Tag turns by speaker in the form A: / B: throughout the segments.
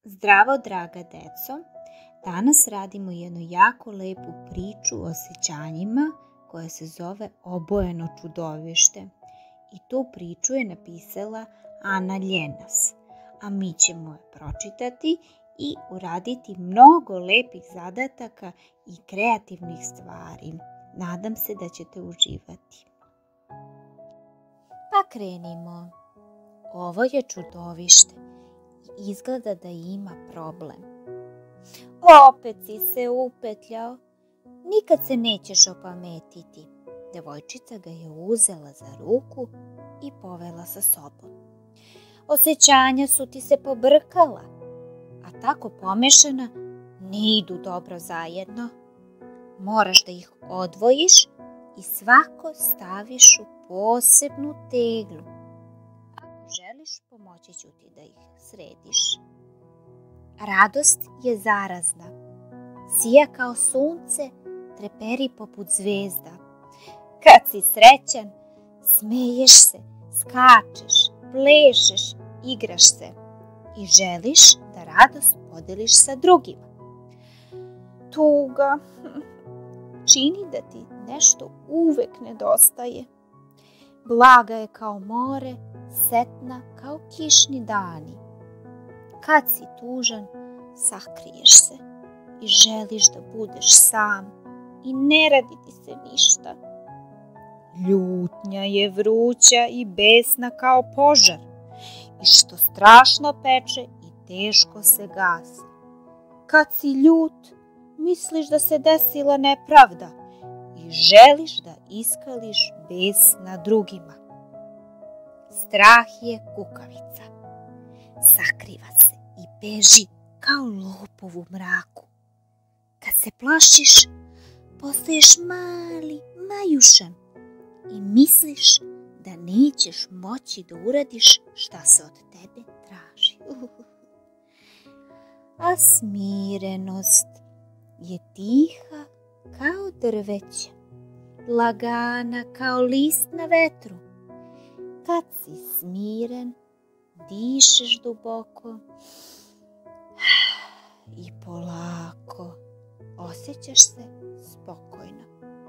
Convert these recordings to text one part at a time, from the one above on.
A: Zdravo, draga deco! Danas radimo jednu jako lepu priču o osjećanjima koja se zove Obojeno čudovište. I tu priču je napisala Ana Ljenas, a mi ćemo je pročitati i uraditi mnogo lepih zadataka i kreativnih stvari. Nadam se da ćete uživati. Pa krenimo. Ovo je čudovište. Izgleda da ima problem. Opet si se upetljao. Nikad se nećeš opametiti. Devojčica ga je uzela za ruku i povela sa sobom. Osjećanja su ti se pobrkala, a tako pomešana ne idu dobro zajedno. Moraš da ih odvojiš i svako staviš u posebnu teglu. Ako želiš, pomoći ću ti da ih središ. Radost je zarazna. Sija kao sunce, treperi poput zvezda. Kad si srećan, smeješ se, skačeš, plešeš, igraš se i želiš da radost podeliš sa drugima. Tuga, čini da ti nešto uvek nedostaje. Blaga je kao more, setna kao kišni dani. Kad si tužan, sakriješ se i želiš da budeš sam i ne radi ti se ništa. Ljutnja je vruća i besna kao požar i što strašno peče i teško se gasi. Kad si ljut, misliš da se desila nepravda i želiš da iskališ bes na drugima. Strah je kukavica. Sakriva se i beži kao lopov u mraku. Kad se plašiš, postaješ mali, majušan i misliš da nećeš moći da uradiš šta se od tebe traži. A smirenost je tiha kao drveće, lagana kao list na vetru. Kad si smiren, dišeš duboko i polako osjećaš se spokojno.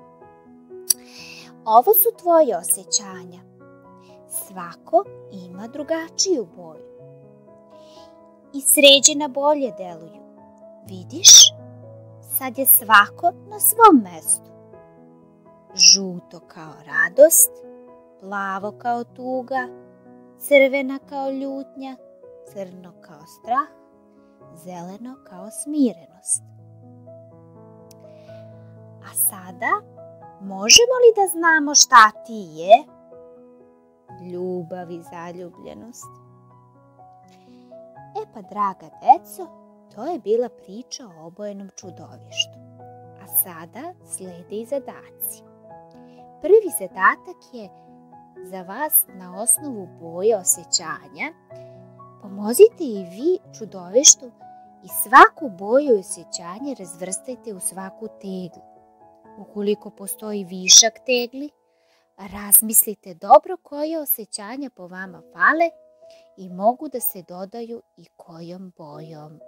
A: Ovo su tvoje osjećanja. Svako ima drugačiju boju. I sređena bolje deluju. Vidiš? Sad je svako na svom mestu. Žuto kao radost, plavo kao tuga, crvena kao ljutnja, crno kao strah, zeleno kao smirenost. A sada, možemo li da znamo šta ti je? Ljubav i zaljubljenost. Pa, draga deco, to je bila priča o obojenom čudovištu. A sada slede i zadaci. Prvi zadatak je za vas na osnovu boje osjećanja. Pomozite i vi čudovištu i svaku boju i osjećanje razvrstajte u svaku teglu. Ukoliko postoji višak tegli, razmislite dobro koje osjećanja po vama fale i mogu da se dodaju i kojom bojom.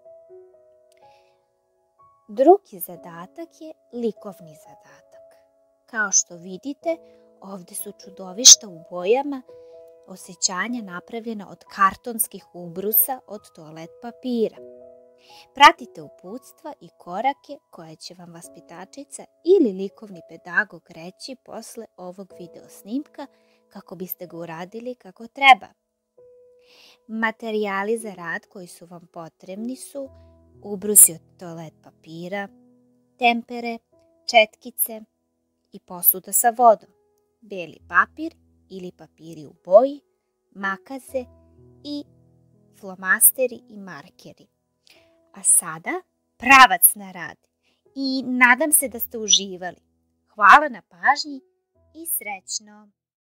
A: Drugi zadatak je likovni zadatak. Kao što vidite, ovde su čudovišta u bojama, osjećanja napravljena od kartonskih ubrusa od toalet papira. Pratite uputstva i korake koje će vam vaspitačica ili likovni pedagog reći posle ovog video snimka kako biste ga uradili kako treba. Materijali za rad koji su vam potrebni su ubrusi od toalet papira, tempere, četkice i posuda sa vodom, beli papir ili papiri u boji, makaze i flomasteri i markeri. A sada pravac na rad i nadam se da ste uživali. Hvala na pažnji i srećno!